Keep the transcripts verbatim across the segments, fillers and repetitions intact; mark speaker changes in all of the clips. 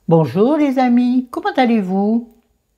Speaker 1: Bonjour les amis, comment allez-vous?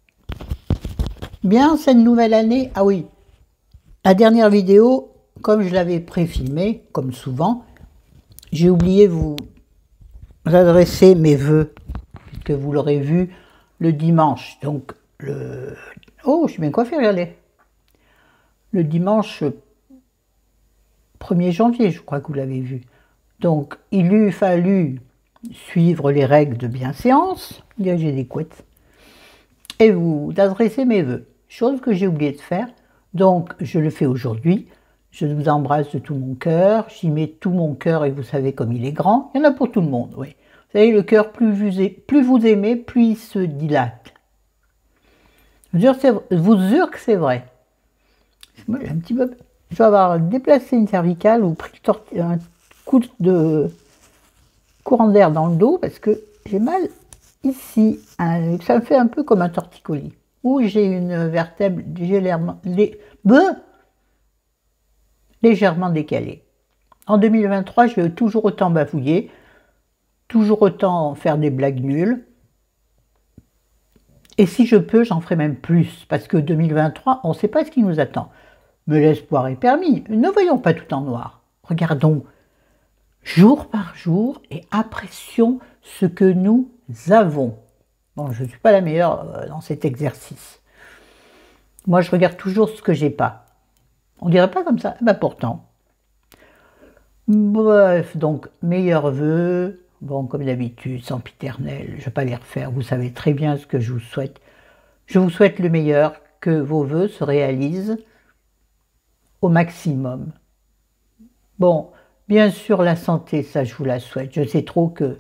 Speaker 1: Bien cette nouvelle année? Ah oui, la dernière vidéo, comme je l'avais préfilmée, comme souvent, j'ai oublié vous adresser mes vœux, puisque vous l'aurez vu le dimanche. Donc le... Oh, je suis bien coiffée, regardez. Le dimanche premier janvier, je crois que vous l'avez vu. Donc il eût fallu suivre les règles de bienséance, j'ai des couettes, et vous adresser mes vœux, chose que j'ai oublié de faire, donc je le fais aujourd'hui. Je vous embrasse de tout mon cœur, j'y mets tout mon cœur et vous savez comme il est grand, il y en a pour tout le monde, oui. Vous savez, le cœur, plus vous, plus vous aimez, plus il se dilate. Je vous jure que c'est vrai. Moi, un petit peu, je vais avoir déplacé une cervicale ou pris un coup de courant d'air dans le dos parce que j'ai mal ici. Ça me fait un peu comme un torticolis, où j'ai une vertèbre légèrement, lé, légèrement décalée. En deux mille vingt-trois, je vais toujours autant bafouiller, toujours autant faire des blagues nulles. Et si je peux, j'en ferai même plus, parce que deux mille vingt-trois, on ne sait pas ce qui nous attend. Mais l'espoir est permis. Ne voyons pas tout en noir. Regardons jour par jour et apprécions ce que nous avons. Bon, je ne suis pas la meilleure dans cet exercice. Moi, je regarde toujours ce que j'ai pas. On dirait pas comme ça, ben pourtant. Bref, donc, meilleurs vœux. Bon, comme d'habitude, sempiternel, je ne vais pas les refaire. Vous savez très bien ce que je vous souhaite. Je vous souhaite le meilleur, que vos vœux se réalisent au maximum. Bon, bien sûr, la santé, ça, je vous la souhaite. Je sais trop que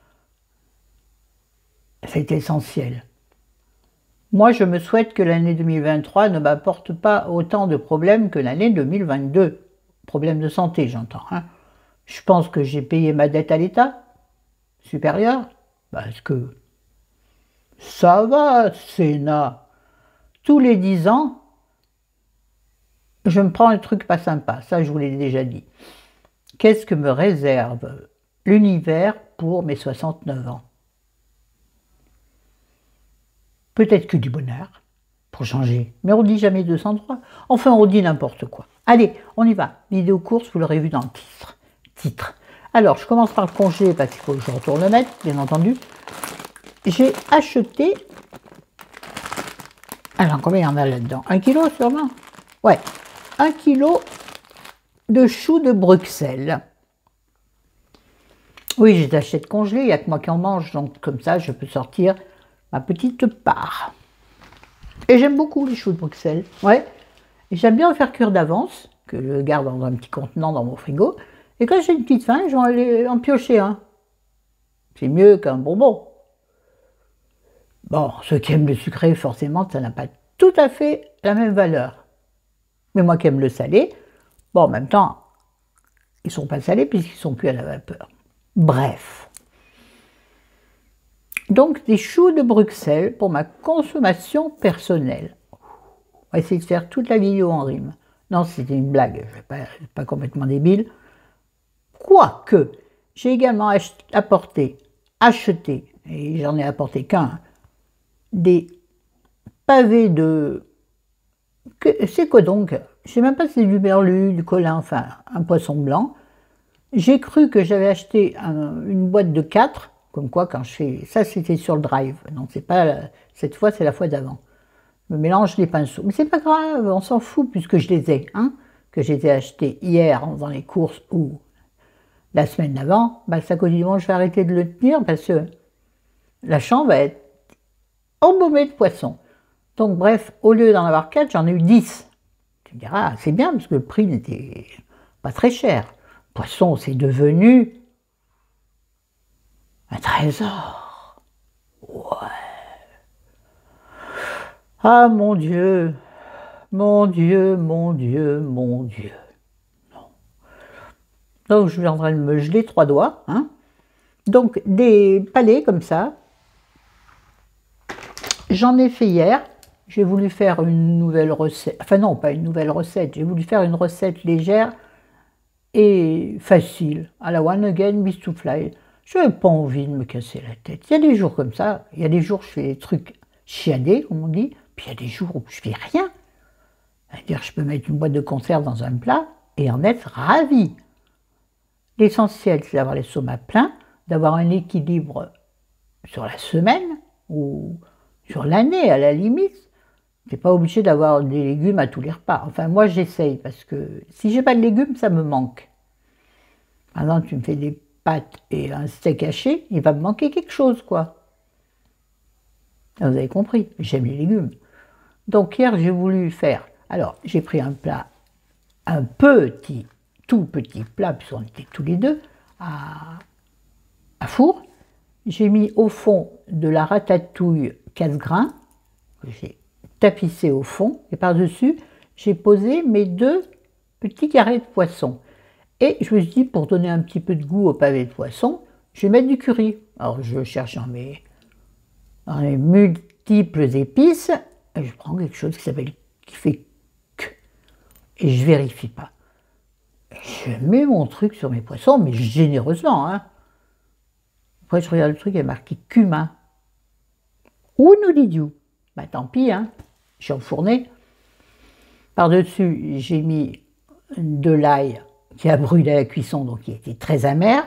Speaker 1: c'est essentiel. Moi, je me souhaite que l'année deux mille vingt-trois ne m'apporte pas autant de problèmes que l'année deux mille vingt-deux. Problèmes de santé, j'entends. Hein. Je pense que j'ai payé ma dette à l'État supérieur, parce que ça va, Sénat. Tous les dix ans, je me prends un truc pas sympa. Ça, je vous l'ai déjà dit. Qu'est-ce que me réserve l'univers pour mes soixante-neuf ans? Peut-être que du bonheur, pour changer. Mais on dit jamais deux cent trois. Enfin, on dit n'importe quoi. Allez, on y va. Vidéo course, vous l'aurez vu dans le titre. Titre. Alors, je commence par le congé, parce qu'il faut que je retourne le mettre, bien entendu. J'ai acheté... Alors, combien il y en a là-dedans? Un kilo, sûrement? Ouais. Un kilo de choux de Bruxelles. Oui, j'ai acheté de congelé, il n'y a que moi qui en mange, donc comme ça, je peux sortir ma petite part. Et j'aime beaucoup les choux de Bruxelles, ouais. Et j'aime bien en faire cuire d'avance, que je garde dans un petit contenant dans mon frigo. Et quand j'ai une petite faim, je vais aller en piocher un. C'est mieux qu'un bonbon. Bon, ceux qui aiment le sucré, forcément, ça n'a pas tout à fait la même valeur. Mais moi qui aime le salé, bon, en même temps, ils ne sont pas salés puisqu'ils sont cuits à la vapeur. Bref. Donc, des choux de Bruxelles pour ma consommation personnelle. On va essayer de faire toute la vidéo en rime. Non, c'était une blague, je ne suis pas, pas complètement débile. Quoique, j'ai également acheté, apporté, acheté, et j'en ai apporté qu'un, des pavés de... C'est quoi donc? Je ne sais même pas si c'est du merlu, du colin, enfin, un poisson blanc. J'ai cru que j'avais acheté un, une boîte de quatre, comme quoi quand je fais... Ça, c'était sur le drive. Non, c'est pas... Cette fois, c'est la fois d'avant. Je me mélange les pinceaux. Mais c'est pas grave, on s'en fout puisque je les ai. Hein, que j'ai été acheté hier dans les courses ou la semaine d'avant. Bah, ça quotidiennement, je vais arrêter de le tenir parce que la chambre va être embaumée de poissons. Donc bref, au lieu d'en avoir quatre, j'en ai eu dix. Tu me diras, c'est bien parce que le prix n'était pas très cher. Poisson, c'est devenu un trésor. Ouais. Ah mon Dieu, mon Dieu, mon Dieu, mon Dieu. Non. Donc je suis en train de me geler trois doigts. Hein. Donc des palets comme ça. J'en ai fait hier. J'ai voulu faire une nouvelle recette. Enfin non, pas une nouvelle recette. J'ai voulu faire une recette légère et facile, à la one again, beast to fly. Je n'avais pas envie de me casser la tête. Il y a des jours comme ça, il y a des jours où je fais des trucs chiadés, comme on dit, puis il y a des jours où je fais rien. C'est-à-dire je peux mettre une boîte de conserve dans un plat et en être ravi. L'essentiel, c'est d'avoir l'estomac plein, d'avoir un équilibre sur la semaine ou sur l'année à la limite. Tu n'es pas obligé d'avoir des légumes à tous les repas. Enfin, moi, j'essaye parce que si j'ai pas de légumes, ça me manque. Par exemple, tu me fais des pâtes et un steak haché, il va me manquer quelque chose, quoi. Vous avez compris, j'aime les légumes. Donc hier, j'ai voulu faire... Alors, j'ai pris un plat, un petit, tout petit plat, puisqu'on était tous les deux, à, à four. J'ai mis au fond de la ratatouille casse-grains, que j'ai tapissé au fond, et par-dessus, j'ai posé mes deux petits carrés de poisson. Et je me suis dit, pour donner un petit peu de goût au pavé de poisson, je vais mettre du curry. Alors, je cherche dans mes, dans mes multiples épices, et je prends quelque chose qui s'appelle, qui fait que, et je vérifie pas. Je mets mon truc sur mes poissons, mais généreusement, hein. Après, je regarde le truc, il y a marqué cumin. Ou noulidiou. Bah, tant pis, hein. J'ai enfourné. Par-dessus, j'ai mis de l'ail qui a brûlé à la cuisson, donc qui était très amer.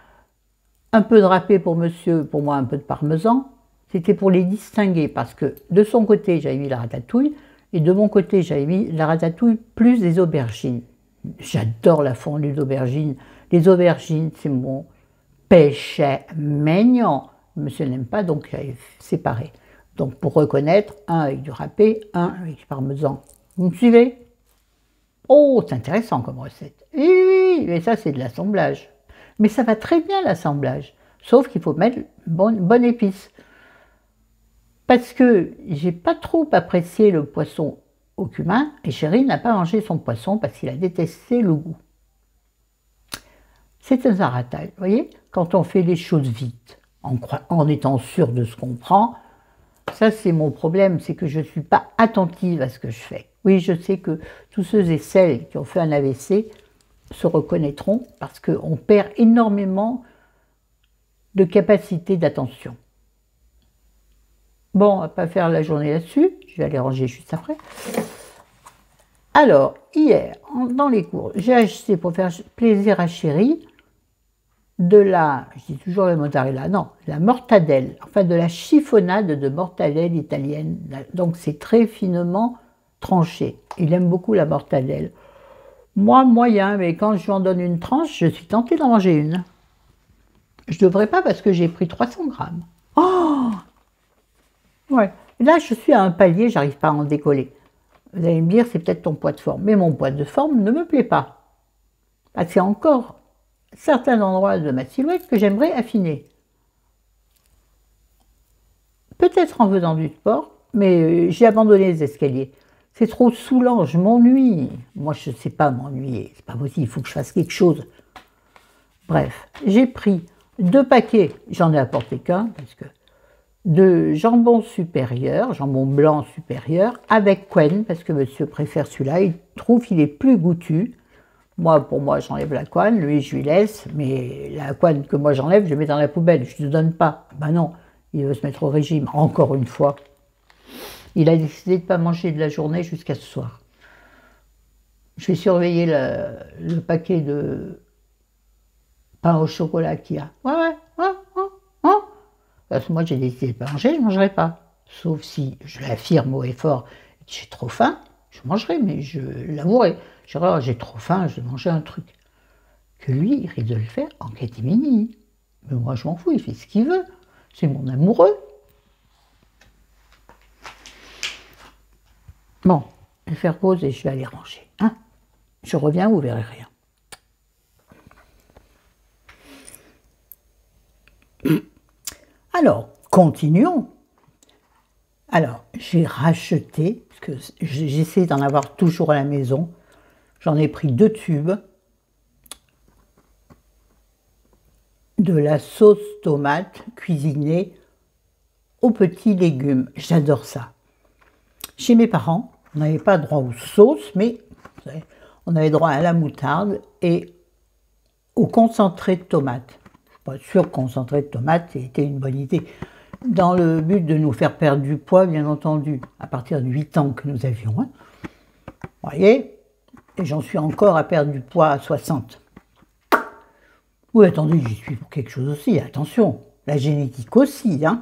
Speaker 1: Un peu de râpé pour monsieur, pour moi un peu de parmesan. C'était pour les distinguer, parce que de son côté, j'avais mis la ratatouille, et de mon côté, j'avais mis la ratatouille plus des aubergines. J'adore la fondue d'aubergines. Les aubergines, c'est mon péché mignon. Monsieur n'aime pas, donc j'avais séparé. Donc pour reconnaître, un avec du râpé, un avec du parmesan. Vous me suivez? Oh, c'est intéressant comme recette. Oui, oui, oui, mais ça c'est de l'assemblage. Mais ça va très bien l'assemblage, sauf qu'il faut mettre bonne, bonne épice. Parce que j'ai pas trop apprécié le poisson au cumin, et Chéri n'a pas mangé son poisson parce qu'il a détesté le goût. C'est un zaratal, vous voyez, quand on fait les choses vite, en, en étant sûr de ce qu'on prend, ça c'est mon problème, c'est que je ne suis pas attentive à ce que je fais. Oui, je sais que tous ceux et celles qui ont fait un A V C se reconnaîtront parce qu'on perd énormément de capacité d'attention. Bon, on ne va pas faire la journée là-dessus, je vais aller ranger juste après. Alors, hier, dans les cours, j'ai acheté pour faire plaisir à Chéri de la, je dis toujours la mozzarella, non, la mortadelle, enfin de la chiffonnade de mortadelle italienne. Donc c'est très finement tranché. Il aime beaucoup la mortadelle. Moi, moyen, mais quand je lui en donne une tranche, je suis tentée d'en manger une. Je ne devrais pas parce que j'ai pris trois cents grammes. Oh! Ouais. Là, je suis à un palier, j'arrive pas à en décoller. Vous allez me dire, c'est peut-être ton poids de forme. Mais mon poids de forme ne me plaît pas. Parce qu'il y a encore certains endroits de ma silhouette que j'aimerais affiner. Peut-être en faisant du sport, mais j'ai abandonné les escaliers. C'est trop saoulant, je m'ennuie. Moi, je ne sais pas m'ennuyer. C'est pas possible, il faut que je fasse quelque chose. Bref, j'ai pris deux paquets, j'en ai apporté qu'un, parce que de jambon supérieur, jambon blanc supérieur, avec couenne, parce que monsieur préfère celui-là, il trouve qu'il est plus goûtu. Moi, pour moi, j'enlève la couenne, lui, je lui laisse, mais la couenne que moi j'enlève, je mets dans la poubelle, je ne te donne pas. Ben non, il veut se mettre au régime, encore une fois. Il a décidé de ne pas manger de la journée jusqu'à ce soir. Je vais surveiller le, le paquet de pain au chocolat qu'il y a. Ouais, ouais, ouais, ouais, ouais. Parce que moi, j'ai décidé de ne pas manger, je ne mangerai pas. Sauf si je l'affirme haut et fort, j'ai trop faim, je mangerai, mais je l'avouerai. Je dirais, oh, j'ai trop faim, je vais manger un truc. Que lui, il risque de le faire en catimini. Mais moi, je m'en fous, il fait ce qu'il veut. C'est mon amoureux. Bon, je vais faire pause et je vais aller ranger. Hein, je reviens, vous verrez rien. Alors, continuons. Alors, j'ai racheté, parce que j'essaie d'en avoir toujours à la maison. J'en ai pris deux tubes de la sauce tomate cuisinée aux petits légumes. J'adore ça. Chez mes parents, on n'avait pas droit aux sauces, mais vous savez, on avait droit à la moutarde et au concentré de tomate. pas sûr que concentré de tomates était une bonne idée. Dans le but de nous faire perdre du poids, bien entendu, à partir de huit ans que nous avions. Hein. Vous voyez? Et j'en suis encore à perdre du poids à soixante. Oui, attendez, j'y suis pour quelque chose aussi, attention. La génétique aussi, hein.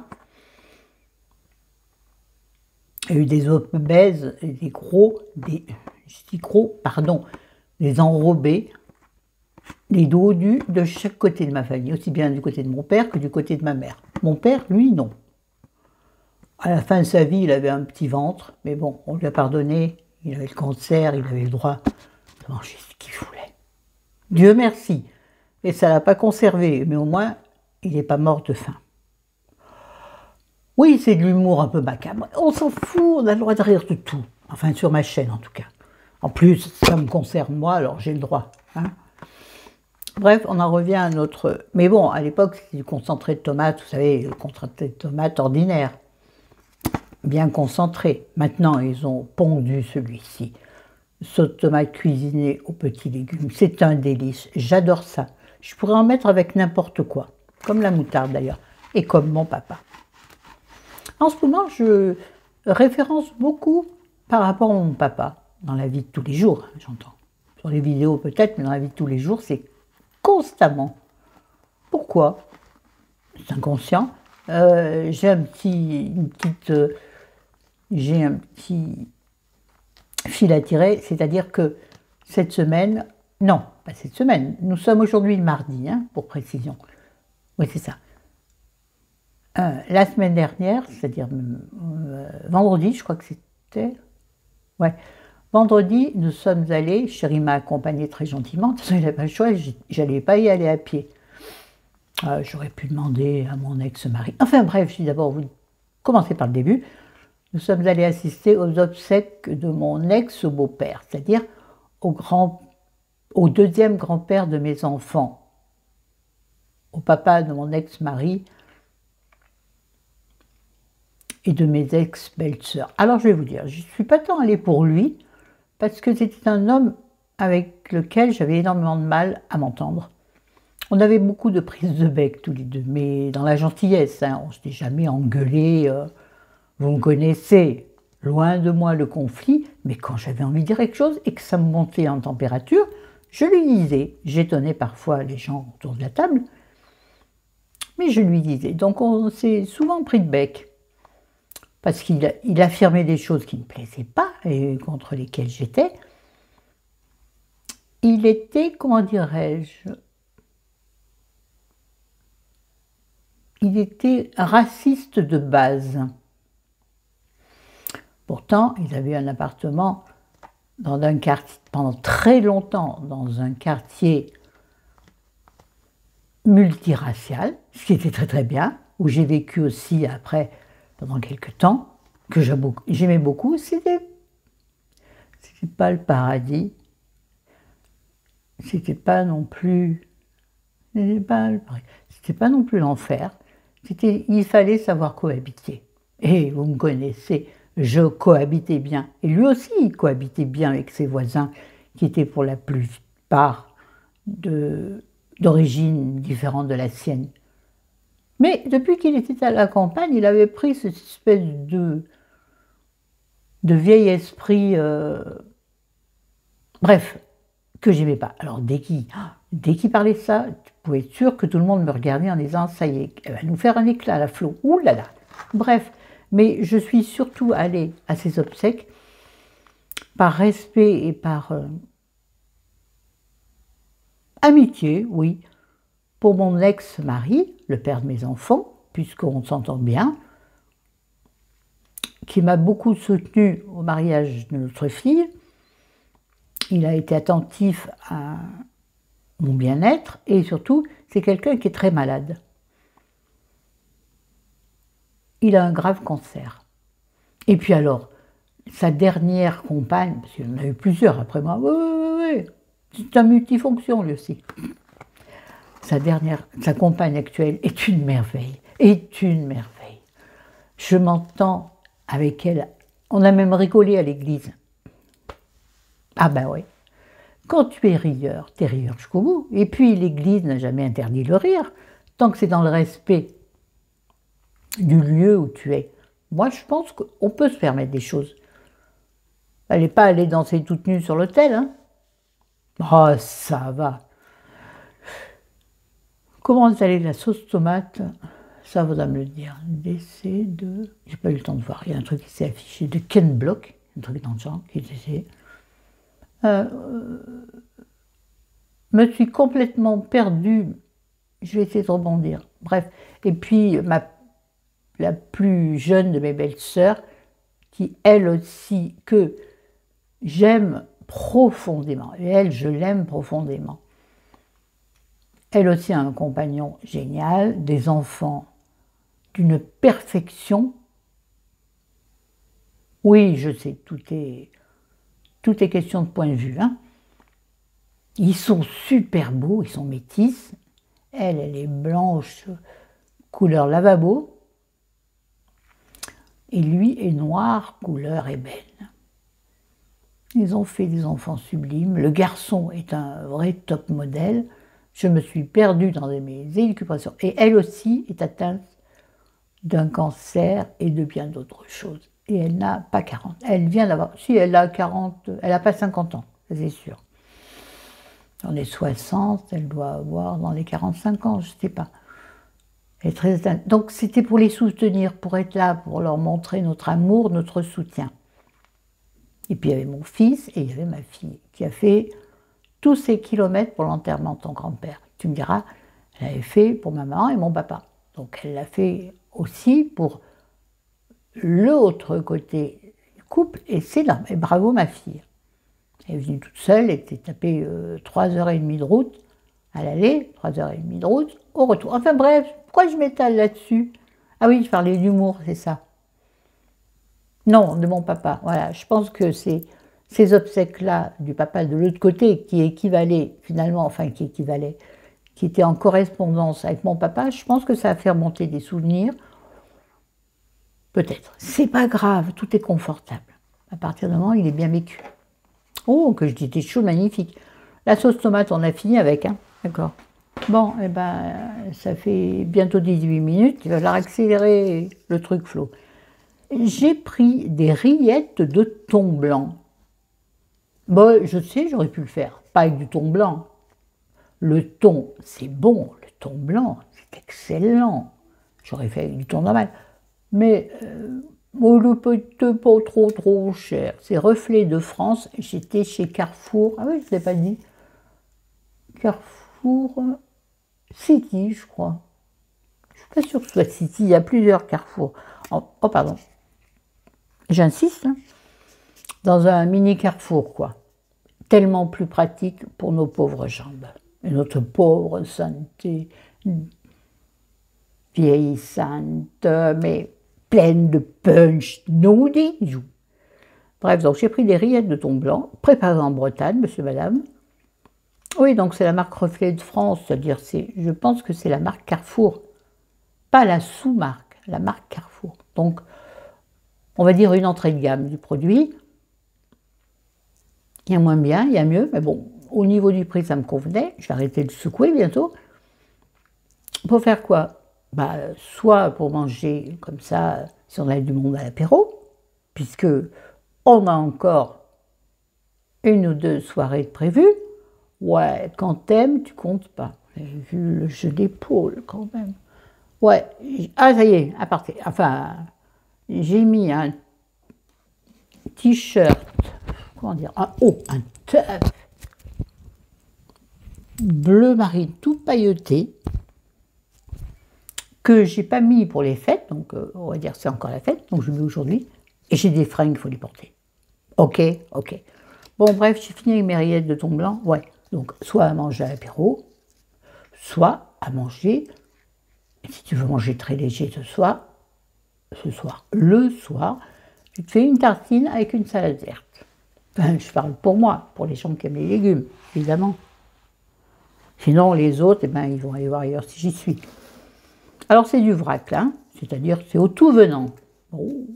Speaker 1: Il y a eu des obèses, des gros, des, je dis gros, pardon, des enrobés, des dodus de chaque côté de ma famille, aussi bien du côté de mon père que du côté de ma mère. Mon père, lui, non. À la fin de sa vie, il avait un petit ventre, mais bon, on lui a pardonné, il avait le cancer, il avait le droit de manger ce qu'il voulait. Dieu merci. Et ça ne l'a pas conservé, mais au moins, il n'est pas mort de faim. Oui, c'est de l'humour un peu macabre. On s'en fout, on a le droit de rire de tout. Enfin, sur ma chaîne, en tout cas. En plus, ça me concerne moi, alors j'ai le droit. Hein. Bref, on en revient à notre... Mais bon, à l'époque, c'était du concentré de tomates, vous savez, le concentré de tomates ordinaire. Bien concentré. Maintenant, ils ont pondu celui-ci. Sauce de tomate cuisinée aux petits légumes. C'est un délice. J'adore ça. Je pourrais en mettre avec n'importe quoi. Comme la moutarde, d'ailleurs. Et comme mon papa. En ce moment, je référence beaucoup par rapport à mon papa, dans la vie de tous les jours, j'entends. Sur les vidéos peut-être, mais dans la vie de tous les jours, c'est constamment. Pourquoi? C'est inconscient. Euh, j'ai un petit, une petite, euh, j'ai un petit fil à tirer, c'est-à-dire que cette semaine, non, pas cette semaine, nous sommes aujourd'hui le mardi, hein, pour précision. Oui, c'est ça. Euh, la semaine dernière, c'est-à-dire euh, vendredi, je crois que c'était, ouais, vendredi, nous sommes allés, chérie m'a accompagné très gentiment, de toute façon, il n'avait pas le choix, j'allais pas y aller à pied. Euh, J'aurais pu demander à mon ex-mari. Enfin bref, je dis d'abord, vous commencez par le début. Nous sommes allés assister aux obsèques de mon ex-beau-père, c'est-à-dire au, grand, au deuxième grand-père de mes enfants, au papa de mon ex-mari, et de mes ex-belles-sœurs. Alors je vais vous dire, je ne suis pas tant allée pour lui, parce que c'était un homme avec lequel j'avais énormément de mal à m'entendre. On avait beaucoup de prises de bec tous les deux, mais dans la gentillesse, hein, on ne s'était jamais engueulé, euh, vous me connaissez, loin de moi le conflit, mais quand j'avais envie de dire quelque chose et que ça me montait en température, je lui disais, j'étonnais parfois les gens autour de la table, mais je lui disais, donc on s'est souvent pris de bec. Parce qu'il il affirmait des choses qui ne me plaisaient pas et contre lesquelles j'étais. Il était, comment dirais-je, il était raciste de base. Pourtant, il avait un appartement dans un quartier, pendant très longtemps, dans un quartier multiracial, ce qui était très très bien, où j'ai vécu aussi après, pendant quelques temps, que j'aimais beaucoup, c'était pas le paradis, c'était pas non plus, c'était pas, pas non plus l'enfer, il fallait savoir cohabiter. Et vous me connaissez, je cohabitais bien, et lui aussi il cohabitait bien avec ses voisins, qui étaient pour la plupart d'origine différente de la sienne. Mais depuis qu'il était à la campagne, il avait pris cette espèce de, de vieil esprit, euh, bref, que j'aimais pas. Alors dès qu'il dès qu'il parlait de ça, tu pouvais être sûr que tout le monde me regardait en disant « ça y est, elle va nous faire un éclat, la Flo, ouh là là !» Bref, mais je suis surtout allée à ces obsèques par respect et par euh, amitié, oui, pour mon ex-mari, le père de mes enfants, puisqu'on s'entend bien, qui m'a beaucoup soutenu au mariage de notre fille. Il a été attentif à mon bien-être et surtout, c'est quelqu'un qui est très malade. Il a un grave cancer. Et puis alors, sa dernière compagne, parce qu'il y en a eu plusieurs après moi, oui, oui, oui, c'est un multifonction lui aussi. Sa dernière, sa compagne actuelle est une merveille, est une merveille. Je m'entends avec elle, on a même rigolé à l'église. Ah ben oui, quand tu es rieur, tu es rieur jusqu'au bout. Et puis l'église n'a jamais interdit le rire. tant que c'est dans le respect du lieu où tu es, moi je pense qu'on peut se permettre des choses. Elle n'est pas allée danser toute nue sur l'hôtel, hein. Oh, ça va. Comment installer la sauce tomate? Ça, faudra me le dire. Décès de... J'ai pas eu le temps de voir. Il y a un truc qui s'est affiché de Ken Block, un truc dans le genre, qui était... Euh, euh, me suis complètement perdue. Je vais essayer de rebondir. Bref. Et puis, ma, la plus jeune de mes belles-sœurs, qui, elle aussi, que j'aime profondément. Et elle, je l'aime profondément. Elle aussi a un compagnon génial, des enfants d'une perfection. Oui, je sais, tout est, tout est question de point de vue, hein. Ils sont super beaux, ils sont métis. Elle, elle est blanche, couleur lavabo. Et lui est noir, couleur ébène. Ils ont fait des enfants sublimes. Le garçon est un vrai top modèle. Je me suis perdue dans mes élucubrations. Et elle aussi est atteinte d'un cancer et de bien d'autres choses. Et elle n'a pas quarante. Elle vient d'avoir... Si, elle a quarante... Elle n'a pas cinquante ans, c'est sûr. Dans les soixante, elle doit avoir dans les quarante-cinq ans, je ne sais pas. Elle est très atteinte. Donc c'était pour les soutenir, pour être là, pour leur montrer notre amour, notre soutien. Et puis il y avait mon fils et il y avait ma fille qui a fait tous ces kilomètres pour l'enterrement de ton grand-père. Tu me diras, elle l'avait fait pour ma maman et mon papa. Donc elle l'a fait aussi pour l'autre côté du couple, et c'est là. Et bravo ma fille. Elle est venue toute seule, elle s'est tapée euh, trois heures et demie de route à l'aller, trois heures et demie de route au retour. Enfin bref, pourquoi je m'étale là-dessus? Ah oui, je parlais d'humour, c'est ça. Non, de mon papa. Voilà, je pense que c'est ces obsèques-là du papa de l'autre côté qui équivalaient finalement, enfin qui équivalaient, qui étaient en correspondance avec mon papa, je pense que ça a fait remonter des souvenirs. Peut-être. C'est pas grave, tout est confortable. À partir du moment où il est bien vécu. Oh, que je dis des choses magnifiques. La sauce tomate, on a fini avec, hein. D'accord. Bon, eh ben, ça fait bientôt dix-huit minutes. Il va falloir accélérer le truc, Flo. J'ai pris des rillettes de thon blanc. Bon, je sais, j'aurais pu le faire. Pas avec du thon blanc. Le thon, c'est bon. Le thon blanc, c'est excellent. J'aurais fait avec du thon normal. Mais euh, oh, le peut pas trop trop cher. C'est Reflet de France. J'étais chez Carrefour. Ah oui, je ne l'ai pas dit. Carrefour City, je crois. Je ne suis pas sûre que ce soit City. Il y a plusieurs Carrefour. Oh, oh pardon. J'insiste. Hein. Dans un mini Carrefour, quoi. Tellement plus pratique pour nos pauvres jambes. Et notre pauvre santé vieillissante, mais pleine de punch, non des joues. Bref, donc j'ai pris des rillettes de thon blanc, préparées en Bretagne, monsieur, madame. Oui, donc c'est la marque Reflet de France, c'est-à-dire, je pense que c'est la marque Carrefour, pas la sous-marque, la marque Carrefour. Donc, on va dire une entrée de gamme du produit. Il y a moins bien, il y a mieux, mais bon, au niveau du prix, ça me convenait. Je vais arrêter de secouer bientôt. Pour faire quoi? Bah, soit pour manger comme ça, si on a du monde à l'apéro, puisque on a encore une ou deux soirées de prévues. Ouais, quand t'aimes, tu comptes pas. J'ai vu le jeu d'épaule quand même. Ouais, ah ça y est, à partir. Enfin, j'ai mis un t-shirt, comment dire, un haut, un top bleu marine tout pailleté, que j'ai pas mis pour les fêtes, donc euh, on va dire c'est encore la fête, donc je le mets aujourd'hui, et j'ai des fringues, il faut les porter. Ok, ok. Bon bref, j'ai fini avec mes rillettes de thon blanc, ouais, donc soit à manger à l'apéro, soit à manger, si tu veux manger très léger ce soir, ce soir, le soir, tu te fais une tartine avec une salade verte. Enfin, je parle pour moi, pour les gens qui aiment les légumes, évidemment. Sinon, les autres, eh ben, ils vont aller voir ailleurs si j'y suis. Alors, c'est du vrac, là, c'est-à-dire c'est au tout venant. Oh.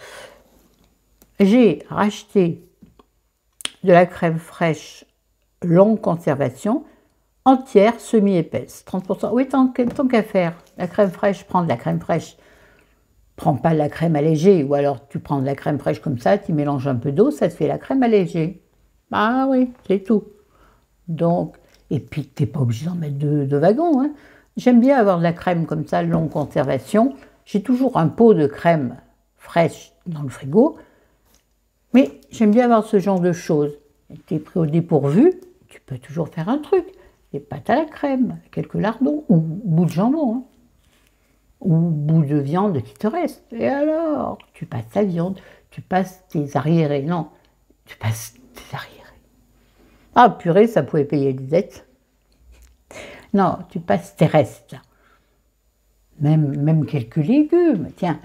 Speaker 1: J'ai racheté de la crème fraîche longue conservation. entière, semi-épaisse, trente pour cent. Oui, tant, tant qu'à faire, la crème fraîche, prends de la crème fraîche. Prends pas de la crème allégée, ou alors tu prends de la crème fraîche comme ça, tu mélanges un peu d'eau, ça te fait la crème allégée. Ah oui, c'est tout. Donc, et puis tu n'es pas obligé d'en mettre de, de wagons. Hein. J'aime bien avoir de la crème comme ça, longue conservation. J'ai toujours un pot de crème fraîche dans le frigo, mais j'aime bien avoir ce genre de choses. Tu es pris au dépourvu, tu peux toujours faire un truc. Des pâtes à la crème, quelques lardons, ou bout de jambon. Hein. Ou bout de viande qui te reste. Et alors, tu passes ta viande, tu passes tes arriérés. Non, tu passes tes arriérés. Ah, purée, ça pouvait payer les dettes. Non, tu passes tes restes. Même, même quelques légumes. Tiens,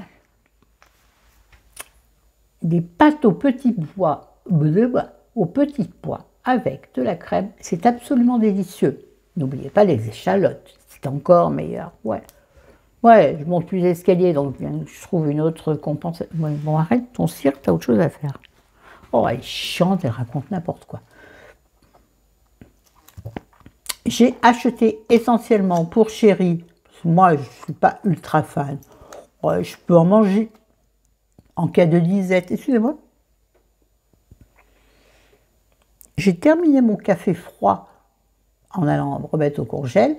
Speaker 1: des pâtes au petit pois, au petit pois avec de la crème, c'est absolument délicieux. N'oubliez pas les échalotes, c'est encore meilleur. Ouais. Ouais, je monte plus les escaliers, donc je trouve une autre compensation. Ouais, bon, arrête ton cirque, t'as autre chose à faire. Oh, elle chante, elle raconte n'importe quoi. J'ai acheté essentiellement pour Chéri, parce que moi je ne suis pas ultra fan. Ouais, je peux en manger en cas de disette. Excusez-moi. J'ai terminé mon café froid en allant remettre au congèle.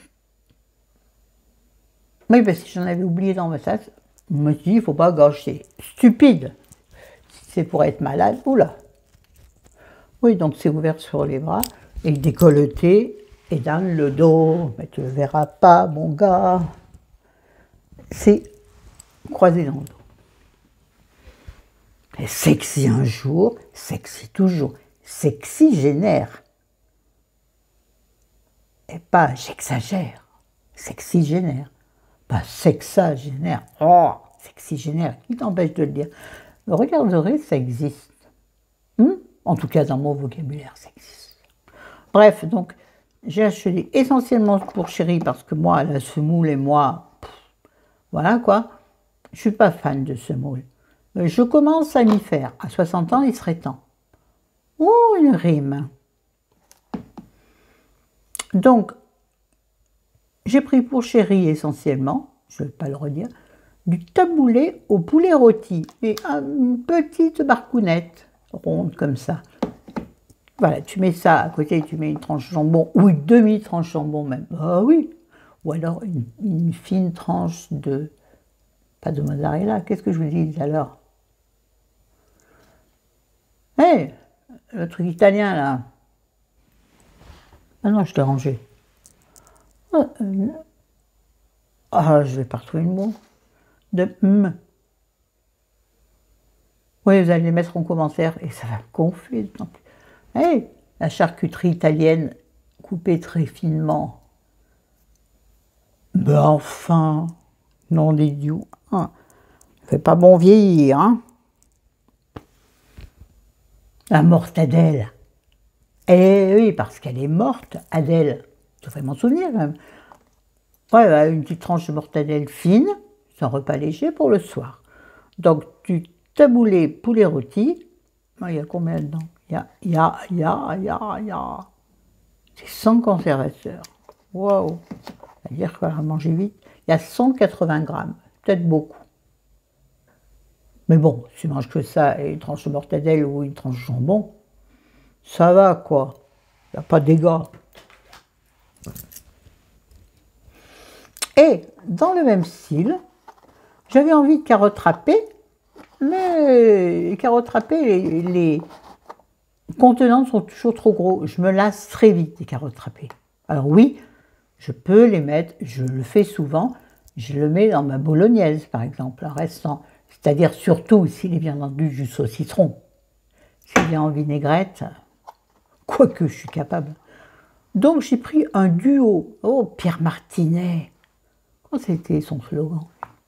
Speaker 1: Oui, parce que j'en avais oublié dans ma tasse. Je me suis dit, il ne faut pas gâcher. Stupide. Si c'est pour être malade, oula. Oui, donc c'est ouvert sur les bras et décolleté et dans le dos. Mais tu ne le verras pas, mon gars. C'est croisé dans le dos. Et sexy un jour, sexy toujours. Sexy génère. Et pas j'exagère. Sexy génère. Pas sexagénaire. Oh, sexygénaire. Qui t'empêche de le dire? Le regard doré, ça existe. Hmm? En tout cas, dans mon vocabulaire, ça existe. Bref, donc, j'ai acheté essentiellement pour Chéri, parce que moi, la semoule et moi, pff, voilà quoi. Je ne suis pas fan de semoule. Je commence à m'y faire. À soixante ans, il serait temps. Oh, une rime. Donc, j'ai pris pour Chéri essentiellement, je ne vais pas le redire, du taboulé au poulet rôti et une petite barcounette ronde comme ça. Voilà, tu mets ça à côté, tu mets une tranche de jambon ou une demi-tranche de jambon même. Ah oui. Ou alors une, une fine tranche de, pas de mozzarella, qu'est-ce que je vous dis alors? Hé, hey, le truc italien là. Ah non, je t'ai rangé. Ah, euh, ah, je vais pas retrouver le mot. De m. Oui, vous allez les mettre en commentaire et ça va gonfler. Hey, la charcuterie italienne coupée très finement. Ben enfin, nom d'idiot. Hein. Ça fait pas bon vieillir, hein. La mortadelle. Eh oui, parce qu'elle est morte, Adèle. Tu devrais m'en souvenir quand même. Ouais, une petite tranche de mortadelle fine, c'est un repas léger pour le soir. Donc, du taboulé poulet rôti, il y a combien dedans? Il y a, il y a, il y a, il y a, il y a. C'est sans conservateur. Waouh! C'est-à-dire qu'il va manger vite. Il y a cent quatre-vingts grammes, peut-être beaucoup. Mais bon, si tu manges que ça et une tranche de mortadelle ou une tranche de jambon, ça va quoi. Il n'y a pas de dégâts. Et dans le même style, j'avais envie de carottes râpées, mais les carottes râpées, les, les contenants sont toujours trop gros. Je me lasse très vite des carottes râpées. Alors oui, je peux les mettre, je le fais souvent, je le mets dans ma bolognaise par exemple, en restant. C'est-à-dire surtout s'il est bien vendu juste au citron. S'il est en vinaigrette, quoique je suis capable. Donc j'ai pris un duo. Oh, Pierre Martinet. Quand c'était son slogan?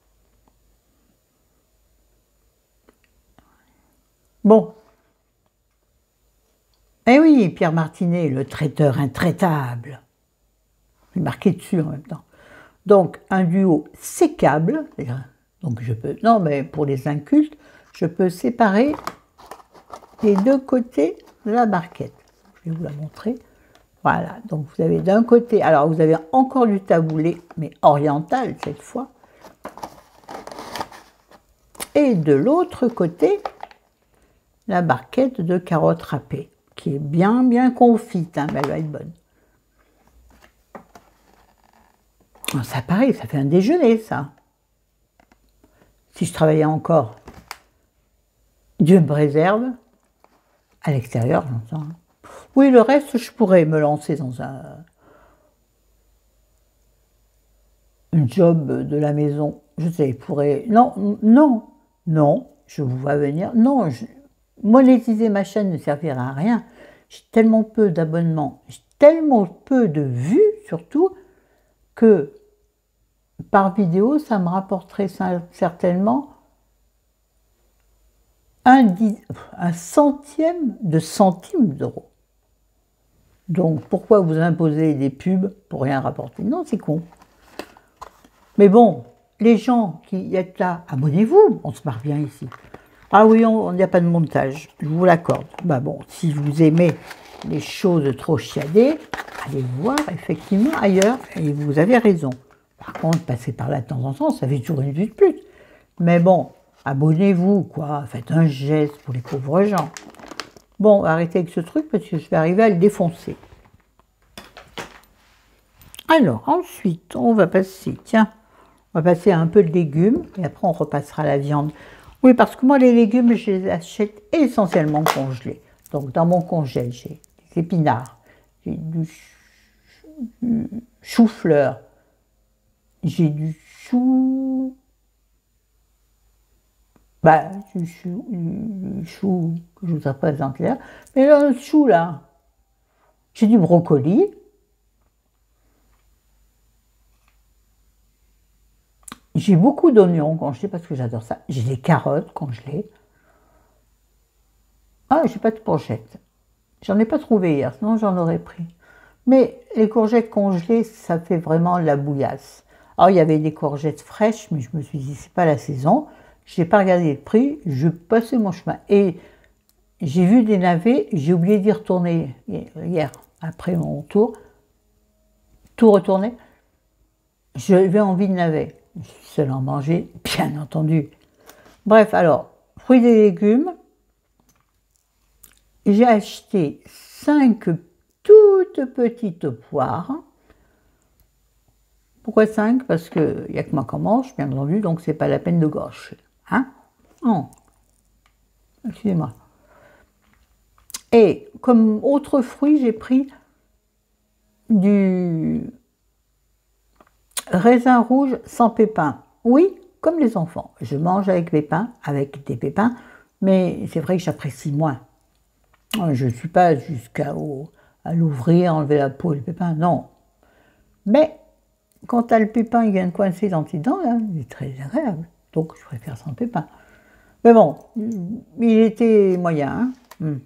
Speaker 1: Bon. Eh oui, Pierre Martinet, le traiteur intraitable. Il est marqué dessus en même temps. Donc, un duo sécable. Donc, je peux. Non, mais pour les incultes, je peux séparer les deux côtés de la barquette. Je vais vous la montrer. Voilà, donc vous avez d'un côté, alors vous avez encore du taboulé, mais oriental cette fois. Et de l'autre côté, la barquette de carottes râpées, qui est bien, bien confite, hein, mais elle va être bonne. Ça pareil, ça fait un déjeuner, ça. Si je travaillais encore, Dieu me préserve, à l'extérieur, j'entends. Oui, le reste, je pourrais me lancer dans un, un job de la maison. Je sais, je pourrais... Non, non, non, je vous vois venir. Non, je... monétiser ma chaîne ne servira à rien. J'ai tellement peu d'abonnements, j'ai tellement peu de vues, surtout, que par vidéo, ça me rapporterait certainement un, dix, un centième de centime d'euros. Donc, pourquoi vous imposer des pubs pour rien rapporter? Non, c'est con. Mais bon, les gens qui êtes là, abonnez-vous, on se marre bien ici. Ah oui, il n'y a pas de montage, je vous l'accorde. Bah bon, si vous aimez les choses trop chiadées, allez voir effectivement ailleurs, et vous avez raison. Par contre, passer par là de temps en temps, ça fait toujours une vue de plus. Mais bon, abonnez-vous, quoi, faites un geste pour les pauvres gens. Bon, arrêtez avec ce truc parce que je vais arriver à le défoncer. Alors, ensuite, on va passer, tiens, on va passer à un peu de légumes, et après on repassera à la viande. Oui, parce que moi, les légumes, je les achète essentiellement congelés. Donc, dans mon congèle, j'ai des épinards, j'ai du chou-fleur, j'ai du chou... Bah, du chou, du chou que je vous présente là. Mais là, le chou, là, j'ai du brocoli. J'ai beaucoup d'oignons congelés parce que j'adore ça. J'ai des carottes congelées. Ah, j'ai pas de courgettes. J'en ai pas trouvé hier, sinon j'en aurais pris. Mais les courgettes congelées, ça fait vraiment la bouillasse. Alors, il y avait des courgettes fraîches, mais je me suis dit, c'est pas la saison. Je n'ai pas regardé le prix, je passais mon chemin. Et j'ai vu des navets, j'ai oublié d'y retourner hier, après mon tour. Tout retourné. J'avais envie de navets. Je suis seule en manger, bien entendu. Bref, alors, fruits et légumes. J'ai acheté cinq toutes petites poires. Pourquoi cinq? Parce qu'il n'y a que moi qui en mange, bien entendu, donc c'est pas la peine de gâcher. Hein? Non. Excusez-moi. Et comme autre fruit, j'ai pris du raisin rouge sans pépins. Oui, comme les enfants. Je mange avec pépins, avec des pépins, mais c'est vrai que j'apprécie moins. Je ne suis pas jusqu'à l'ouvrir, enlever la peau et le pépin, non. Mais quand tu as le pépin, il vient de coincer dans tes dents, là, il est très agréable. Donc je préfère sans pépin. Mais bon, il était moyen. Hein. Hmm.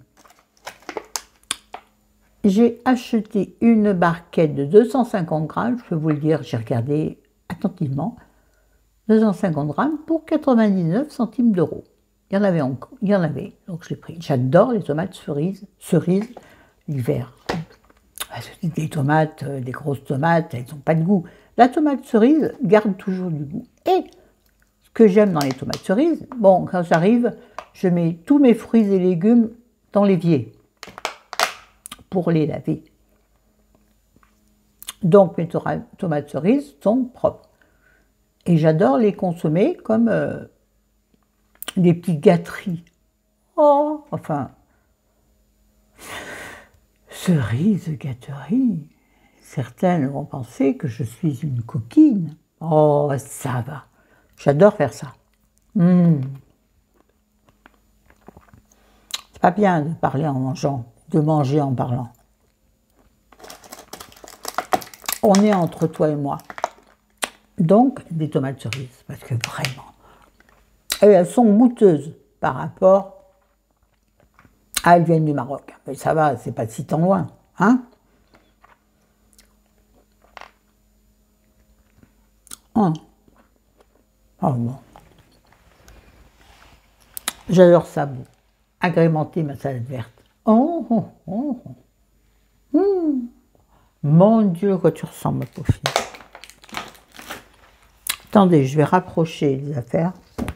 Speaker 1: J'ai acheté une barquette de deux cent cinquante grammes, je peux vous le dire, j'ai regardé attentivement, deux cent cinquante grammes pour quatre-vingt-dix-neuf centimes d'euros. Il y en avait encore, il y en avait, donc je l'ai pris. J'adore les tomates cerises, cerises l'hiver. Des tomates, des grosses tomates, elles n'ont pas de goût. La tomate cerise garde toujours du goût. Et ce que j'aime dans les tomates cerises, bon, quand j'arrive, je mets tous mes fruits et légumes dans l'évier pour les laver. Donc mes tomates cerises sont propres. Et j'adore les consommer comme euh, des petites gâteries. Oh, enfin, cerises, gâteries. Certaines vont penser que je suis une coquine. Oh, ça va. J'adore faire ça. Mmh. C'est pas bien de parler en mangeant, de manger en parlant. On est entre toi et moi. Donc, des tomates cerises, parce que vraiment, elles sont goûteuses par rapport à elles viennent du Maroc. Mais ça va, c'est pas si tant loin, hein? Oh, oh bon. J'adore ça, bon. Agrémenter ma salade verte. Oh, oh, oh. Mmh. Mon Dieu, quoi tu ressembles, ma pauvre fille. Attendez, je vais rapprocher les affaires.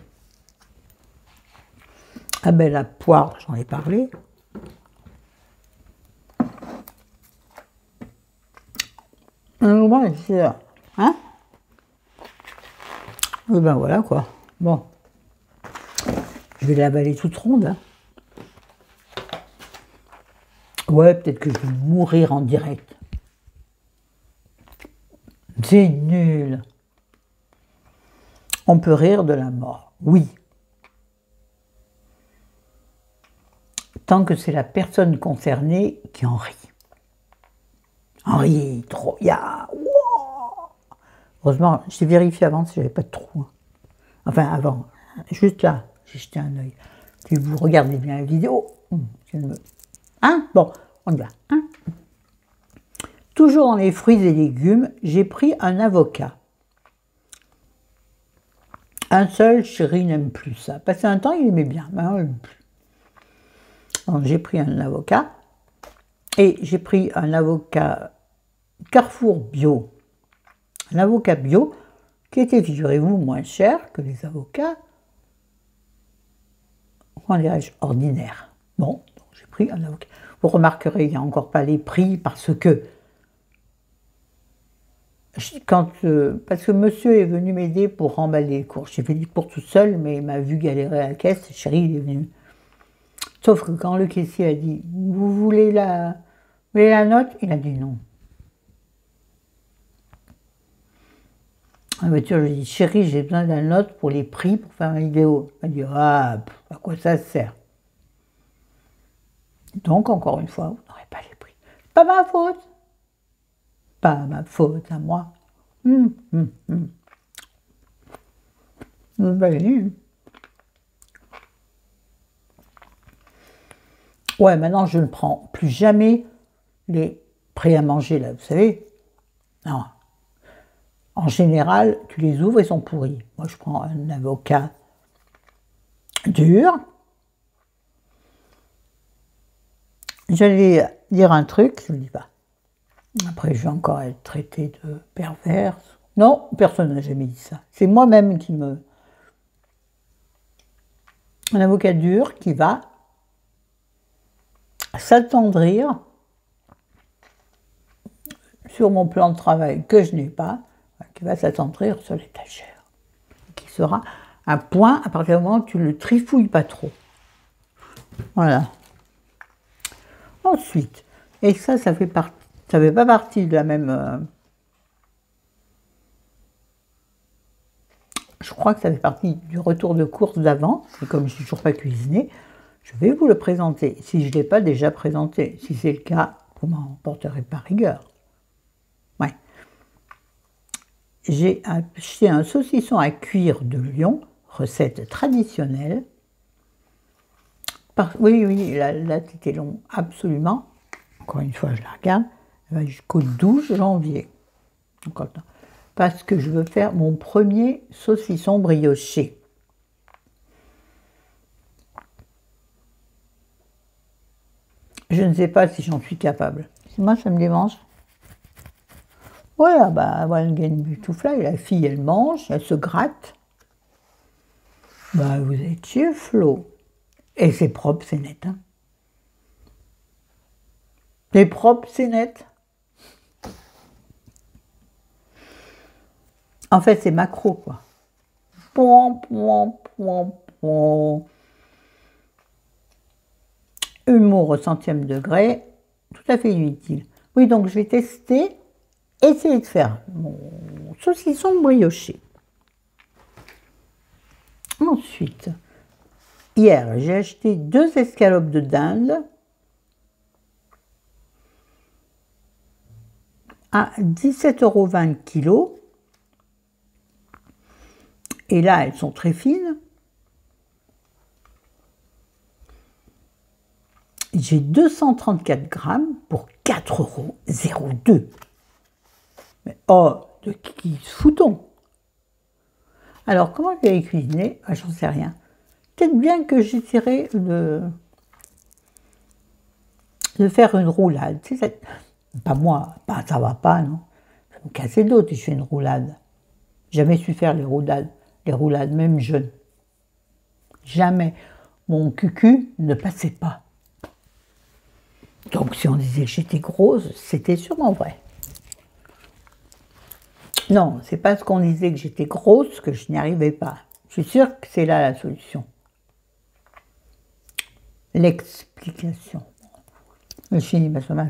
Speaker 1: Ah ben la poire, j'en ai parlé. Ouais, c'est ça. Hein? Et ben voilà quoi. Bon. Je vais l'avaler toute ronde. Hein. Ouais, peut-être que je vais mourir en direct. C'est nul. On peut rire de la mort, oui. Tant que c'est la personne concernée qui en rit. En rit trop. Ya, wow. Heureusement, j'ai vérifié avant si j'avais pas de trou. Hein. Enfin, avant. Juste là, j'ai jeté un œil. Puis vous regardez bien la vidéo. Hein? Bon, on y va. Hein? Toujours dans les fruits et légumes, j'ai pris un avocat. Un seul, chéri n'aime plus ça. Passé un temps, il aimait bien. Donc j'ai pris un avocat. Et j'ai pris un avocat Carrefour Bio. Un avocat bio qui était, figurez-vous, moins cher que les avocats, comment dirais-je, ordinaires. Bon, j'ai pris un avocat. Vous remarquerez, il n'y a encore pas les prix parce que Quand, euh, parce que monsieur est venu m'aider pour remballer les courses. J'ai fait des courses tout seul, mais il m'a vu galérer à la caisse. Chérie, il est venu. Sauf que quand le caissier a dit « Vous voulez la, vous voulez la note ?» Il a dit non. La voiture, je lui ai dit « Chérie, j'ai besoin de la note pour les prix pour faire ma vidéo. » Il m'a dit « Ah, à quoi ça sert ?» Donc, encore une fois, vous n'aurez pas les prix. Pas ma faute. Pas ma faute à moi. Hum, hum, hum. Ben, ouais, maintenant je ne prends plus jamais les prêts à manger, là, vous savez. Non. En général, tu les ouvres, ils sont pourris. Moi, je prends un avocat dur. J'allais dire un truc, je ne le dis pas. Après, je vais encore être traité de perverse. Non, personne n'a jamais dit ça. C'est moi-même qui me... Un avocat dur qui va s'attendrir sur mon plan de travail que je n'ai pas, qui va s'attendrir sur l'étagère, qui sera un point à partir du moment où tu ne le trifouilles pas trop. Voilà. Ensuite, et ça, ça fait partie, ça fait pas partie de la même... Euh, je crois que ça fait partie du retour de course d'avant, et comme je n'ai toujours pas cuisiné, je vais vous le présenter, si je ne l'ai pas déjà présenté. Si c'est le cas, vous m'en porterez par rigueur. Ouais. J'ai acheté un saucisson à cuire de Lyon, recette traditionnelle. Par... Oui, oui, la date était longue, absolument. Encore une fois, je la regarde. Elle va jusqu'au douze janvier. Parce que je veux faire mon premier saucisson brioché. Je ne sais pas si j'en suis capable. Moi, ça me démange. Voilà, bah, voilà, une boutoufla, la fille, elle mange, elle se gratte. Bah, vous êtes chez Flo. Et c'est propre, c'est net. Hein. C'est propre, c'est net. En fait, c'est macro, quoi. Pom, pom, pom, pom. Humour au centième degré, tout à fait inutile. Oui, donc je vais tester, essayer de faire mon saucisson brioché. Ensuite, hier, j'ai acheté deux escalopes de dinde à dix-sept euros vingt kilo. Et là, elles sont très fines. J'ai deux cent trente-quatre grammes pour quatre euros zéro deux. Mais oh, de qui se fout-on? Alors, comment je vais les cuisiner? Ah, j'en sais rien. Peut-être bien que j'essaierai de, de faire une roulade. Tu sais, Pas moi, bah, ça va pas, non. Je vais me casser d'autres et je fais une roulade. Jamais su faire les roulades, les roulades, même jeune. Jamais. Mon cucu ne passait pas. Donc si on disait que j'étais grosse, c'était sûrement vrai. Non, c'est pas ce qu'on disait que j'étais grosse que je n'y arrivais pas. Je suis sûre que c'est là la solution. L'explication. Je finis ma sommage.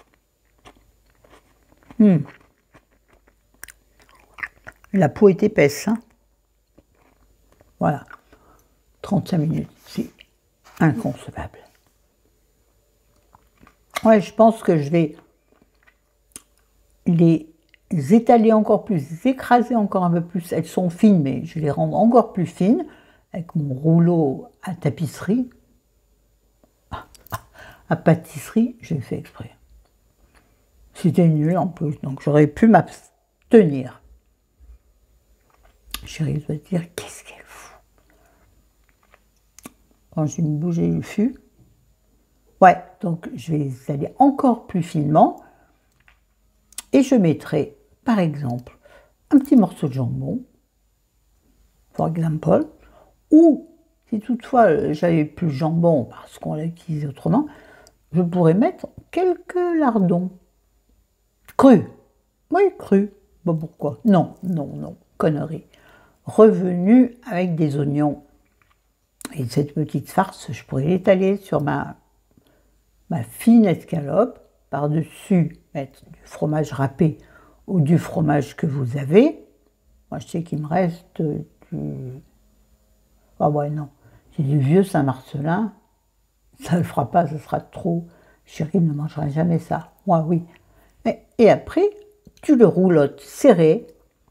Speaker 1: Hmm. La peau est épaisse. Hein. Voilà. trente-cinq minutes, c'est inconcevable. Ouais, je pense que je vais les étaler encore plus, les écraser encore un peu plus. Elles sont fines, mais je vais les rendre encore plus fines avec mon rouleau à tapisserie. À pâtisserie, j'ai fait exprès. C'était nul en plus, donc j'aurais pu m'abstenir. Chérie doit dire, qu'est-ce qu'elle fout? Quand je vais me bouger le fût. Ouais, donc je vais les aller encore plus finement. Et je mettrai, par exemple, un petit morceau de jambon, par exemple, ou si toutefois j'avais plus de jambon parce qu'on l'a utilisé autrement, je pourrais mettre quelques lardons. Crus. Oui, crus. Bon, pourquoi? Non, non, non, connerie. Revenu avec des oignons. Et cette petite farce, je pourrais l'étaler sur ma, ma fine escalope. Par-dessus, mettre du fromage râpé ou du fromage que vous avez. Moi, je sais qu'il me reste du... Ah ouais, non. C'est du vieux Saint-Marcelin. Ça ne le fera pas, ce sera trop. Chérie ne mangera jamais ça. Moi, oui. Et après, tu le roulottes serré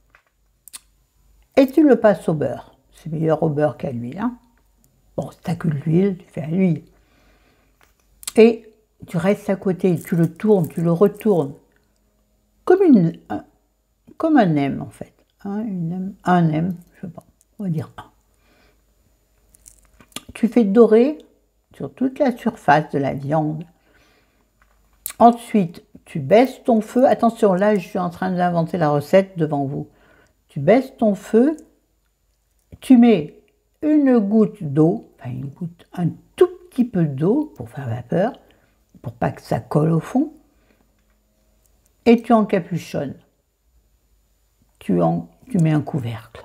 Speaker 1: et tu le passes au beurre. C'est meilleur au beurre qu'à l'huile. Hein. Bon, si tu n'as que de l'huile, tu fais à l'huile. Et tu restes à côté, tu le tournes, tu le retournes. Comme, une, un, comme un M, en fait. Hein, une M, un M, je sais pas, on va dire un. Tu fais dorer sur toute la surface de la viande. Ensuite, tu baisses ton feu. Attention, là, je suis en train d'inventer la recette devant vous. Tu baisses ton feu, tu mets une goutte d'eau, enfin une goutte, un tout petit peu d'eau pour faire vapeur, pour pas que ça colle au fond, et tu encapuchonnes. Tu, en, tu mets un couvercle.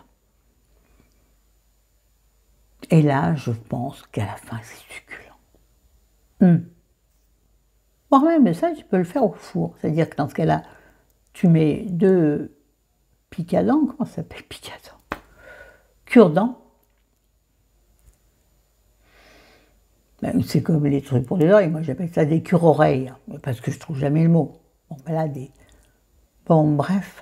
Speaker 1: Et là, je pense qu'à la fin, c'est succulent. Hum. Bon, même ça, tu peux le faire au four. C'est-à-dire que dans ce cas-là, tu mets deux picadans, comment ça s'appelle picadans? Cure-dents. Ben, c'est comme les trucs pour les oreilles, moi j'appelle ça des cure-oreilles, parce que je trouve jamais le mot. Bon, ben là, des... Bon, bref.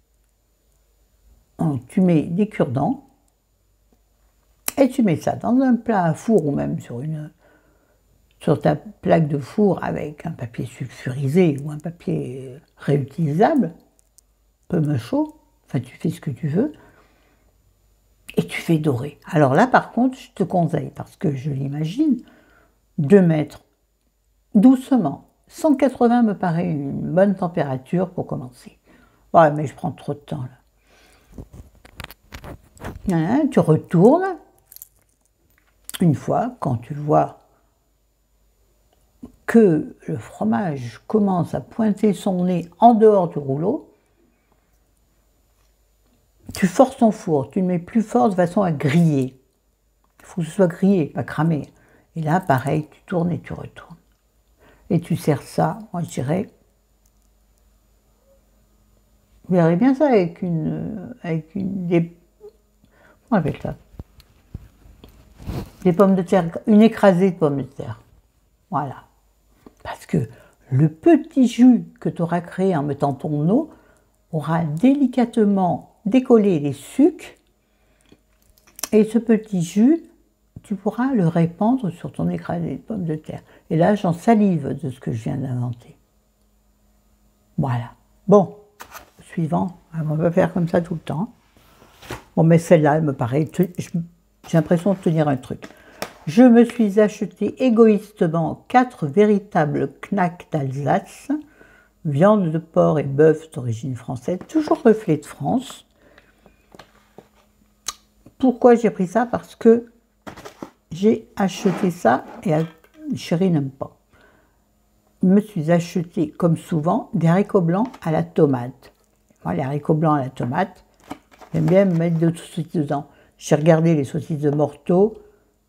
Speaker 1: Donc, tu mets des cure-dents, et tu mets ça dans un plat à four, ou même sur une... sur ta plaque de four avec un papier sulfurisé ou un papier réutilisable, peu me chaud, enfin tu fais ce que tu veux, et tu fais dorer. Alors là par contre, je te conseille, parce que je l'imagine, de mettre doucement. cent quatre-vingts me paraît une bonne température pour commencer. Ouais, mais je prends trop de temps là. Tu retournes, une fois, quand tu vois que le fromage commence à pointer son nez en dehors du rouleau, tu forces ton four, tu le mets plus fort de façon à griller. Il faut que ce soit grillé, pas cramé. Et là, pareil, tu tournes et tu retournes. Et tu sers ça, moi je dirais, vous verrez bien ça avec une, avec une, des, comment on appelle ça? Des pommes de terre, une écrasée de pommes de terre. Voilà. Parce que le petit jus que tu auras créé en mettant ton eau aura délicatement décollé les sucres et ce petit jus, tu pourras le répandre sur ton écrasé de pommes de terre. Et là, j'en salive de ce que je viens d'inventer. Voilà. Bon, suivant. On va pas faire comme ça tout le temps. Bon, mais celle-là, elle me paraît... J'ai l'impression de tenir un truc. Je me suis acheté égoïstement quatre véritables knacks d'Alsace, viande de porc et bœuf d'origine française, toujours reflet de France. Pourquoi j'ai pris ça? Parce que j'ai acheté ça et chérie n'aime pas. Je me suis acheté, comme souvent, des haricots blancs à la tomate. Moi, les haricots blancs à la tomate, j'aime bien me mettre de saucisses dedans. J'ai regardé les saucisses de Morteau.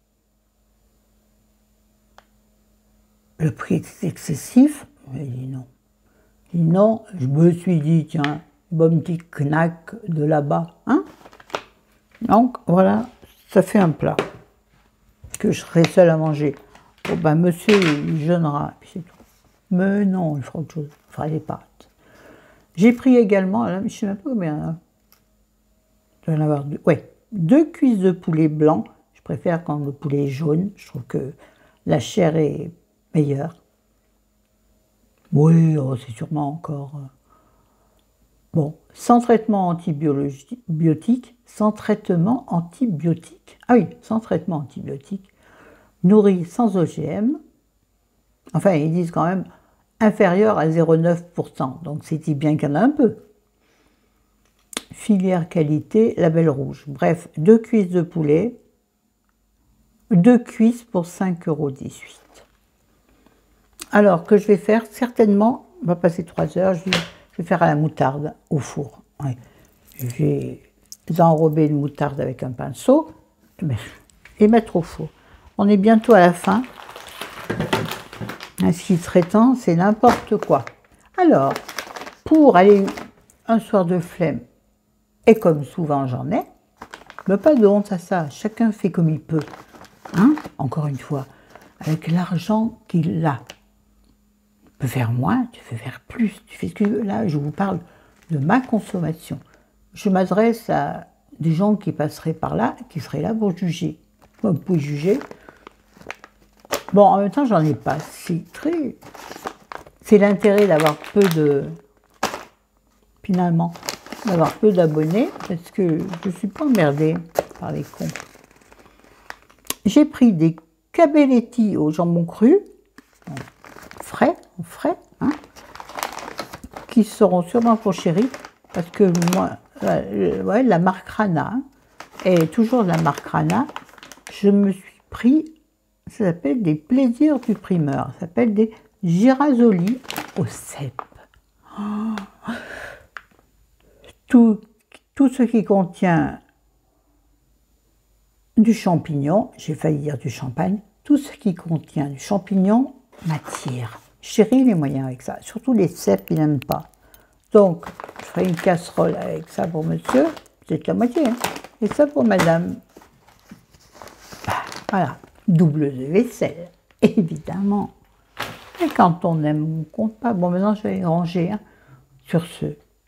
Speaker 1: Le prix est excessif. J'ai dit non. J'ai dit non. Je me suis dit, tiens, bon petit knack de là-bas. Hein? Donc, voilà, ça fait un plat que je serai seule à manger. Bon, ben, monsieur, il jeûnera, puis c'est tout. Mais non, il fera autre chose. Il fera des pâtes. J'ai pris également, là, je ne sais même pas combien, là. Je vais en avoir deux. Ouais, deux cuisses de poulet blanc. Je préfère quand le poulet est jaune. Je trouve que la chair est meilleure. Oui, oh, c'est sûrement encore... Euh... Bon, sans traitement antibiotique, sans traitement antibiotique. Ah oui, sans traitement antibiotique. Nourri sans O G M. Enfin, ils disent quand même inférieur à zéro virgule neuf pour cent. Donc, c'est bien qu'il y en a un peu. Filière qualité, label rouge. Bref, deux cuisses de poulet. Deux cuisses pour cinq euros dix-huit. Alors, que je vais faire, certainement, on va passer trois heures, je vais faire à la moutarde au four. Ouais. Je vais enrober une moutarde avec un pinceau et mettre au four. On est bientôt à la fin. Ce qui serait temps, c'est n'importe quoi. Alors, pour aller un soir de flemme, et comme souvent j'en ai, mais pas de honte à ça, chacun fait comme il peut. Hein? Encore une fois, avec l'argent qu'il a. Tu peux faire moins, tu peux faire plus, tu fais ce que tu veux. Là, je vous parle de ma consommation. Je m'adresse à des gens qui passeraient par là, qui seraient là pour juger. Vous pouvez juger. Bon, en même temps, j'en ai pas. C'est très... C'est l'intérêt d'avoir peu de... Finalement, d'avoir peu d'abonnés, parce que je ne suis pas emmerdée par les cons. J'ai pris des cabelletti au jambon cru, frais, frais, hein, qui seront sûrement pour chérie, parce que moi, euh, ouais, la marque Rana, hein, et toujours la marque Rana, je me suis pris, ça s'appelle des plaisirs du primeur, ça s'appelle des girasoli au cèpe. Oh. Tout, tout ce qui contient du champignon, j'ai failli dire du champagne, tout ce qui contient du champignon m'attire. Chérie les moyens avec ça, surtout les cèpes, il n'aime pas. Donc, je ferai une casserole avec ça pour monsieur, c'est la moitié, hein, et ça pour madame. Bah, voilà, double de vaisselle, évidemment. Et quand on aime, on ne compte pas. Bon, maintenant, je vais les ranger, hein, sur ce.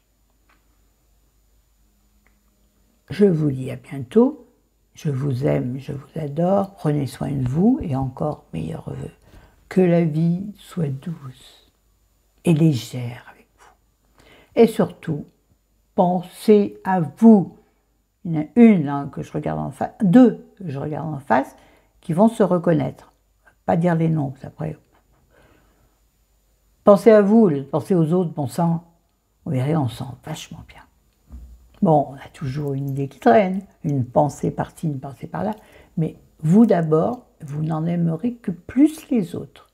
Speaker 1: Je vous dis à bientôt. Je vous aime, je vous adore. Prenez soin de vous et encore meilleurs vœux. Que la vie soit douce et légère avec vous. Et surtout, pensez à vous. Il y en a une hein, que je regarde en face, deux que je regarde en face, qui vont se reconnaître. Pas dire les noms, après. Pensez à vous, pensez aux autres, bon sang. Vous verrez, on sent vachement bien. Bon, on a toujours une idée qui traîne, une pensée par-ci, une pensée par-là, mais vous d'abord, vous n'en aimerez que plus les autres.